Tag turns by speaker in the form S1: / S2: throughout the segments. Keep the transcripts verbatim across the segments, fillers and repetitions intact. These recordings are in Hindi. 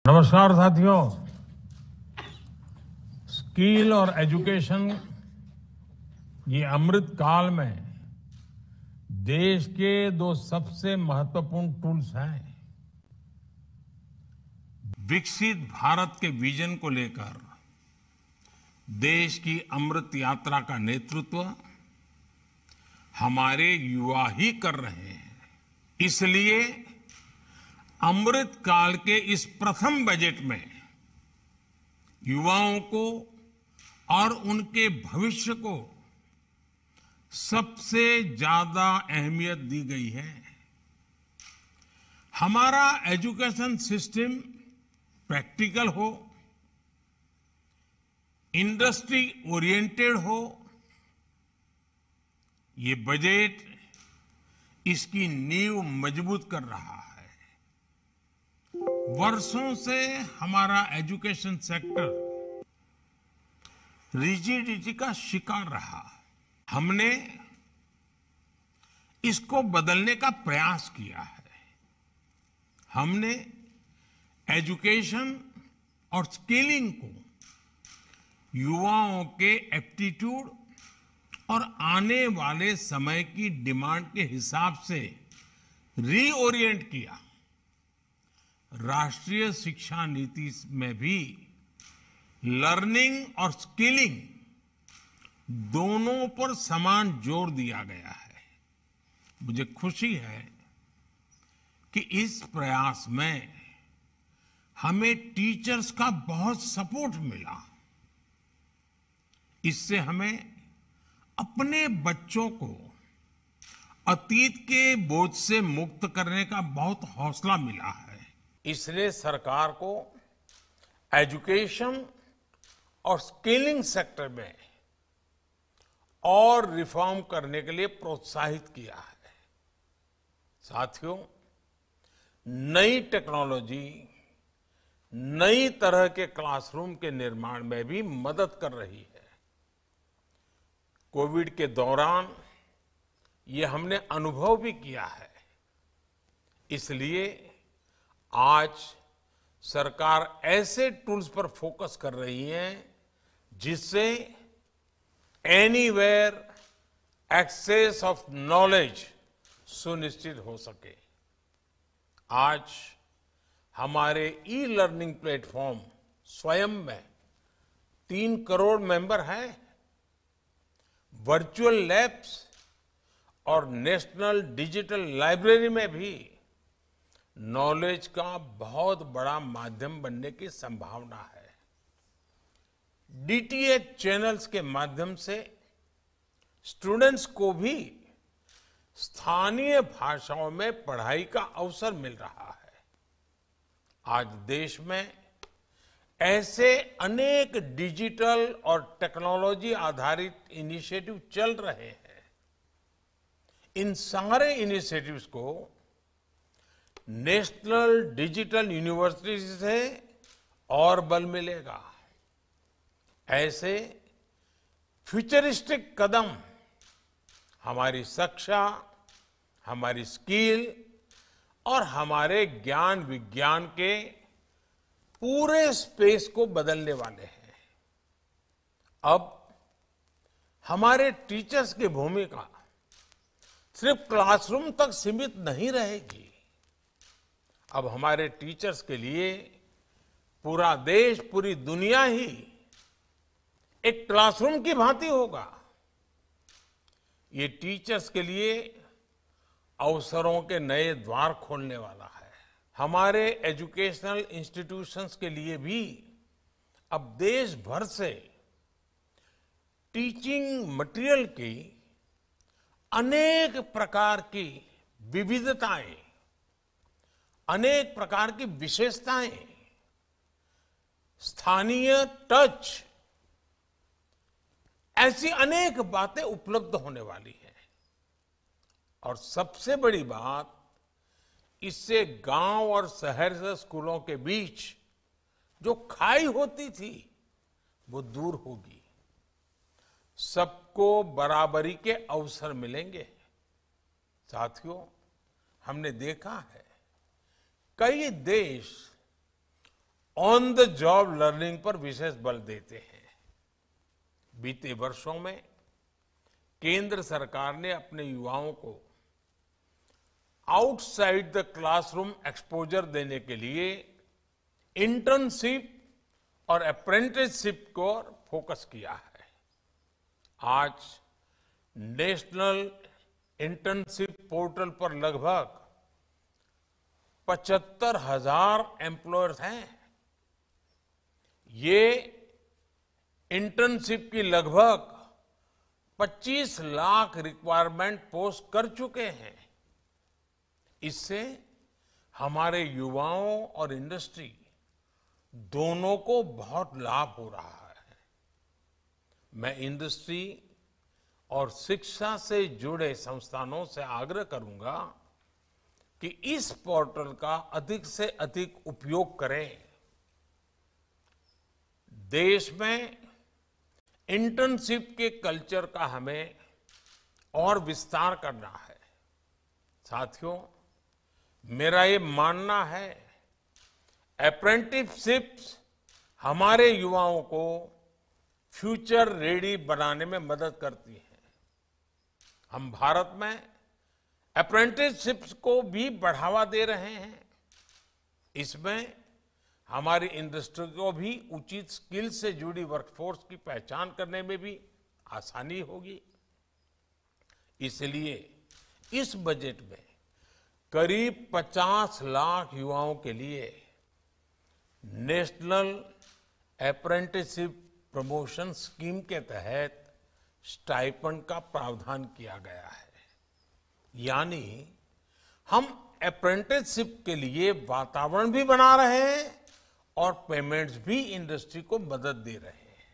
S1: नमस्कार साथियों। स्किल और एजुकेशन ये अमृत काल में देश के दो सबसे महत्वपूर्ण टूल्स हैं। विकसित भारत के विजन को लेकर देश की अमृत यात्रा का नेतृत्व हमारे युवा ही कर रहे हैं। इसलिए अमृत काल के इस प्रथम बजट में युवाओं को और उनके भविष्य को सबसे ज्यादा अहमियत दी गई है। हमारा एजुकेशन सिस्टम प्रैक्टिकल हो, इंडस्ट्री ओरिएंटेड हो, ये बजट इसकी नींव मजबूत कर रहा है। वर्षों से हमारा एजुकेशन सेक्टर रिजिडिटी का शिकार रहा। हमने इसको बदलने का प्रयास किया है। हमने एजुकेशन और स्किलिंग को युवाओं के एप्टीट्यूड और आने वाले समय की डिमांड के हिसाब से रीओरिएंट किया। राष्ट्रीय शिक्षा नीति में भी लर्निंग और स्किलिंग दोनों पर समान जोर दिया गया है। मुझे खुशी है कि इस प्रयास में हमें टीचर्स का बहुत सपोर्ट मिला। इससे हमें अपने बच्चों को अतीत के बोझ से मुक्त करने का बहुत हौसला मिला है। इसलिए सरकार को एजुकेशन और स्किलिंग सेक्टर में और रिफॉर्म करने के लिए प्रोत्साहित किया है। साथियों, नई टेक्नोलॉजी नई तरह के क्लासरूम के निर्माण में भी मदद कर रही है। कोविड के दौरान ये हमने अनुभव भी किया है। इसलिए आज सरकार ऐसे टूल्स पर फोकस कर रही है जिससे एनीवेयर एक्सेस ऑफ नॉलेज सुनिश्चित हो सके। आज हमारे ई लर्निंग प्लेटफॉर्म स्वयं में तीन करोड़ मेंबर हैं। वर्चुअल लैब्स और नेशनल डिजिटल लाइब्रेरी में भी नॉलेज का बहुत बड़ा माध्यम बनने की संभावना है। डीटीएच चैनल्स के माध्यम से स्टूडेंट्स को भी स्थानीय भाषाओं में पढ़ाई का अवसर मिल रहा है। आज देश में ऐसे अनेक डिजिटल और टेक्नोलॉजी आधारित इनिशिएटिव चल रहे हैं। इन सारे इनिशिएटिव्स को नेशनल डिजिटल यूनिवर्सिटी से और बल मिलेगा। ऐसे फ्यूचरिस्टिक कदम हमारी शिक्षा, हमारी स्किल और हमारे ज्ञान विज्ञान के पूरे स्पेस को बदलने वाले हैं। अब हमारे टीचर्स की भूमिका सिर्फ क्लासरूम तक सीमित नहीं रहेगी। अब हमारे टीचर्स के लिए पूरा देश, पूरी दुनिया ही एक क्लासरूम की भांति होगा। ये टीचर्स के लिए अवसरों के नए द्वार खोलने वाला है। हमारे एजुकेशनल इंस्टीट्यूशंस के लिए भी अब देश भर से टीचिंग मटेरियल की अनेक प्रकार की विविधताएं, अनेक प्रकार की विशेषताएं, स्थानीय टच, ऐसी अनेक बातें उपलब्ध होने वाली है। और सबसे बड़ी बात, इससे गांव और शहर से स्कूलों के बीच जो खाई होती थी वो दूर होगी। सबको बराबरी के अवसर मिलेंगे। साथियों, हमने देखा है कई देश ऑन द जॉब लर्निंग पर विशेष बल देते हैं। बीते वर्षों में केंद्र सरकार ने अपने युवाओं को आउटसाइड द क्लासरूम एक्सपोजर देने के लिए इंटर्नशिप और अप्रेंटिसशिप को फोकस किया है। आज नेशनल इंटर्नशिप पोर्टल पर लगभग पचहत्तर हजार एम्प्लॉयर्स हैं। ये इंटर्नशिप की लगभग पच्चीस लाख रिक्वायरमेंट पोस्ट कर चुके हैं। इससे हमारे युवाओं और इंडस्ट्री दोनों को बहुत लाभ हो रहा है। मैं इंडस्ट्री और शिक्षा से जुड़े संस्थानों से आग्रह करूंगा कि इस पोर्टल का अधिक से अधिक उपयोग करें। देश में इंटर्नशिप के कल्चर का हमें और विस्तार करना है। साथियों, मेरा ये मानना है अप्रेंटिसशिप्स हमारे युवाओं को फ्यूचर रेडी बनाने में मदद करती है। हम भारत में अप्रेंटिसशिप्स को भी बढ़ावा दे रहे हैं। इसमें हमारी इंडस्ट्री को भी उचित स्किल से जुड़ी वर्कफोर्स की पहचान करने में भी आसानी होगी। इसलिए इस बजट में करीब पचास लाख युवाओं के लिए नेशनल अप्रेंटिसशिप प्रमोशन स्कीम के तहत स्टाइपेंड का प्रावधान किया गया है। यानी हम अप्रेंटिसशिप के लिए वातावरण भी बना रहे हैं और पेमेंट्स भी इंडस्ट्री को मदद दे रहे हैं।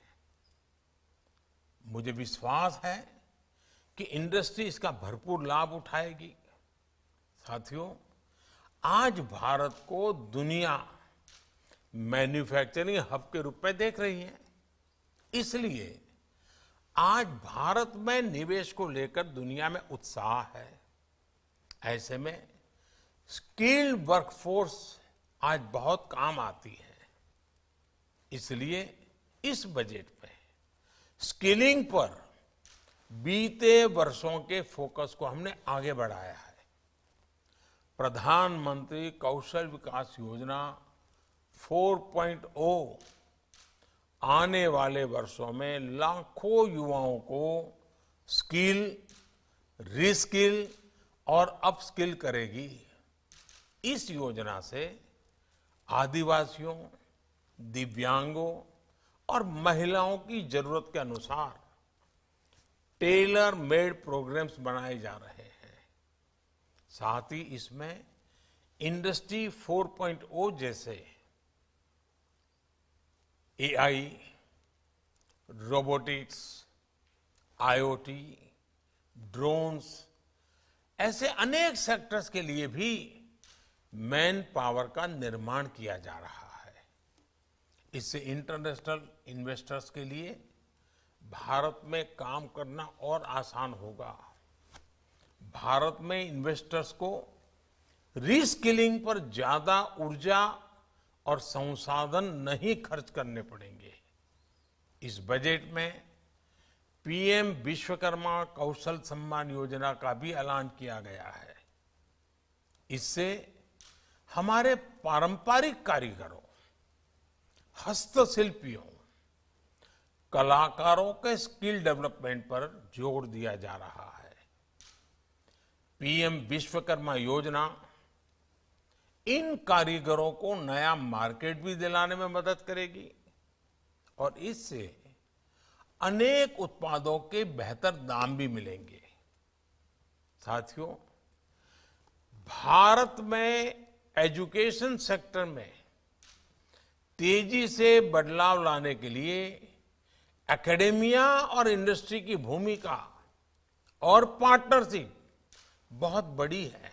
S1: मुझे विश्वास है कि इंडस्ट्री इसका भरपूर लाभ उठाएगी। साथियों, आज भारत को दुनिया मैन्युफैक्चरिंग हब के रूप में देख रही है। इसलिए आज भारत में निवेश को लेकर दुनिया में उत्साह है। ऐसे में स्किल्ड वर्कफोर्स आज बहुत काम आती है। इसलिए इस बजट में स्किलिंग पर बीते वर्षों के फोकस को हमने आगे बढ़ाया है। प्रधानमंत्री कौशल विकास योजना चार पॉइंट ओ आने वाले वर्षों में लाखों युवाओं को स्किल, रीस्किल और अपस्किल करेगी। इस योजना से आदिवासियों, दिव्यांगों और महिलाओं की जरूरत के अनुसार टेलर मेड प्रोग्राम्स बनाए जा रहे हैं। साथ ही इसमें इंडस्ट्री चार पॉइंट ओ जैसे एआई, रोबोटिक्स, आईओटी, ड्रोन्स ऐसे अनेक सेक्टर्स के लिए भी मैन पावर का निर्माण किया जा रहा है। इससे इंटरनेशनल इन्वेस्टर्स के लिए भारत में काम करना और आसान होगा। भारत में इन्वेस्टर्स को रीस्किलिंग पर ज्यादा ऊर्जा और संसाधन नहीं खर्च करने पड़ेंगे। इस बजट में पीएम विश्वकर्मा कौशल सम्मान योजना का भी ऐलान किया गया है। इससे हमारे पारंपरिक कारीगरों, हस्तशिल्पियों, कलाकारों के स्किल डेवलपमेंट पर जोर दिया जा रहा है। पीएम विश्वकर्मा योजना इन कारीगरों को नया मार्केट भी दिलाने में मदद करेगी और इससे अनेक उत्पादों के बेहतर दाम भी मिलेंगे। साथियों, भारत में एजुकेशन सेक्टर में तेजी से बदलाव लाने के लिए एकेडेमिया और इंडस्ट्री की भूमिका और पार्टनरशिप बहुत बड़ी है।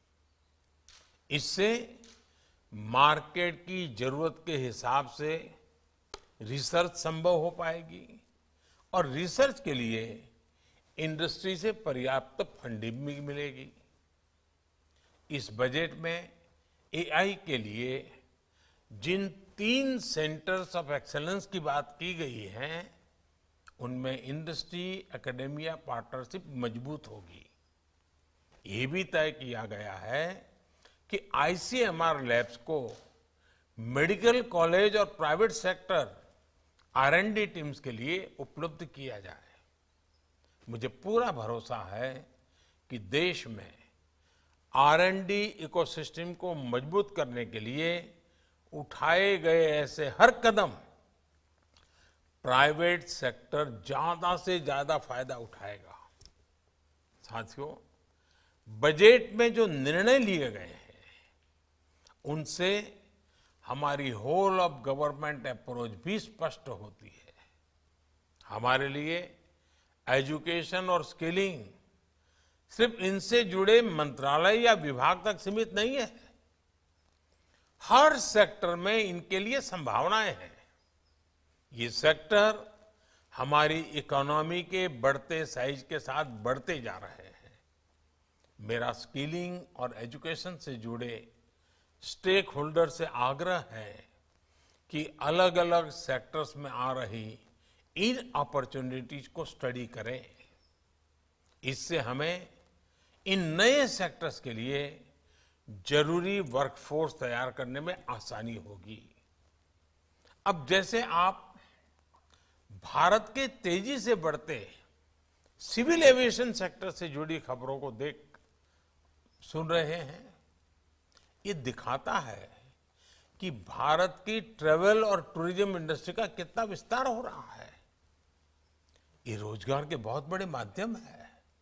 S1: इससे मार्केट की जरूरत के हिसाब से रिसर्च संभव हो पाएगी और रिसर्च के लिए इंडस्ट्री से पर्याप्त फंडिंग भी मिलेगी। इस बजट में एआई के लिए जिन तीन सेंटर्स ऑफ एक्सेलेंस की बात की गई है, उनमें इंडस्ट्री एकेडेमिया पार्टनरशिप मजबूत होगी। ये भी तय किया गया है कि आईसीएमआर लैब्स को मेडिकल कॉलेज और private sector R and D teams के लिए उपलब्ध किया जाए। मुझे पूरा भरोसा है कि देश में आर एंड डी इकोसिस्टम को मजबूत करने के लिए उठाए गए ऐसे हर कदम प्राइवेट सेक्टर ज्यादा से ज्यादा फायदा उठाएगा। साथियों, बजट में जो निर्णय लिए गए हैं उनसे हमारी होल ऑफ गवर्नमेंट अप्रोच भी स्पष्ट होती है। हमारे लिए एजुकेशन और स्किलिंग सिर्फ इनसे जुड़े मंत्रालय या विभाग तक सीमित नहीं है। हर सेक्टर में इनके लिए संभावनाएं हैं। ये सेक्टर हमारी इकोनॉमी के बढ़ते साइज के साथ बढ़ते जा रहे हैं। मेरा स्किलिंग और एजुकेशन से जुड़े स्टेक होल्डर से आग्रह है कि अलग अलग सेक्टर्स में आ रही इन अपॉर्चुनिटीज को स्टडी करें। इससे हमें इन नए सेक्टर्स के लिए जरूरी वर्कफोर्स तैयार करने में आसानी होगी। अब जैसे आप भारत के तेजी से बढ़ते सिविल एविएशन सेक्टर से जुड़ी खबरों को देख सुन रहे हैं, ये दिखाता है कि भारत की ट्रेवल और टूरिज्म इंडस्ट्री का कितना विस्तार हो रहा है। ये रोजगार के बहुत बड़े माध्यम है।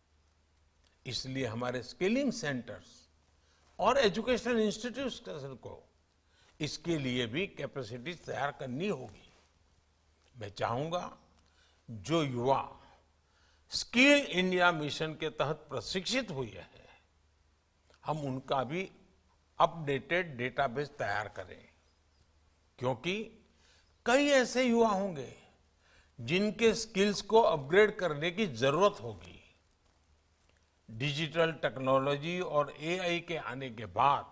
S1: इसलिए हमारे स्किलिंग सेंटर्स और एजुकेशनल इंस्टीट्यूशन को इसके लिए भी कैपेसिटी तैयार करनी होगी। मैं चाहूंगा जो युवा स्किल इंडिया मिशन के तहत प्रशिक्षित हुए हैं, हम उनका भी अपडेटेड डेटाबेस तैयार करें, क्योंकि कई ऐसे युवा होंगे जिनके स्किल्स को अपग्रेड करने की जरूरत होगी। डिजिटल टेक्नोलॉजी और एआई के आने के बाद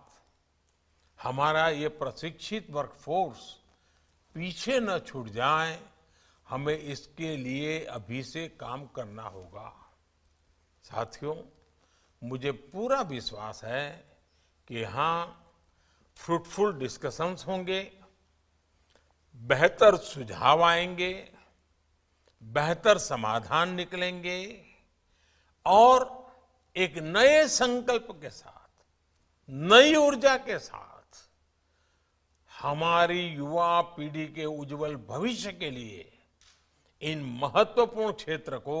S1: हमारा ये प्रशिक्षित वर्कफोर्स पीछे न छूट जाए, हमें इसके लिए अभी से काम करना होगा। साथियों, मुझे पूरा विश्वास है कि यहां फ्रूटफुल डिस्कशंस होंगे, बेहतर सुझाव आएंगे, बेहतर समाधान निकलेंगे और एक नए संकल्प के साथ, नई ऊर्जा के साथ हमारी युवा पीढ़ी के उज्जवल भविष्य के लिए इन महत्वपूर्ण क्षेत्र को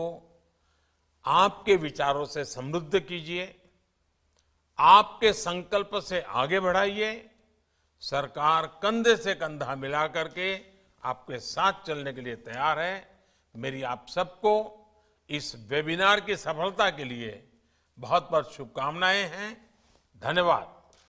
S1: आपके विचारों से समृद्ध कीजिए, आपके संकल्प से आगे बढ़ाइए। सरकार कंधे से कंधा मिला करके आपके साथ चलने के लिए तैयार है। मेरी आप सबको इस वेबिनार की सफलता के लिए बहुत बहुत शुभकामनाएं हैं। धन्यवाद।